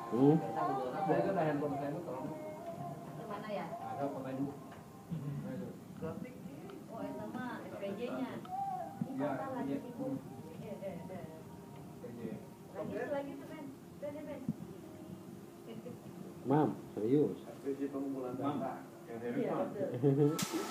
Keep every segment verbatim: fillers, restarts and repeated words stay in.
Hmm. Saya kan handphone saya itu tolong. Mana ya? Ada pemain. Oh, itu mah S P J-nya. Ini Ya, kota lagi iya. sibuk. Eh, eh, eh. Lagi tuh, lagi tuh, Ben. Ben, Ben, Ben. Mam, serius. Strategi pengumpulan data. Iya, betul.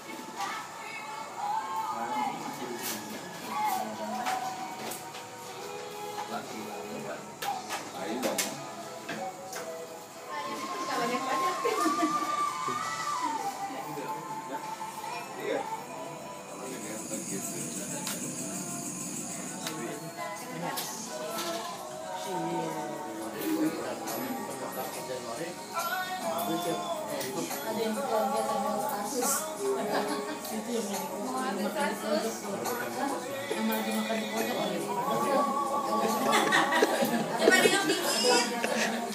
Banyak banyak. Ada yang keluarga terbawa kasus. Itu yang lagi kasus. Yang lagi makan di pojok lagi. Coba diam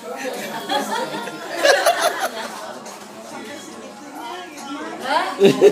dikit.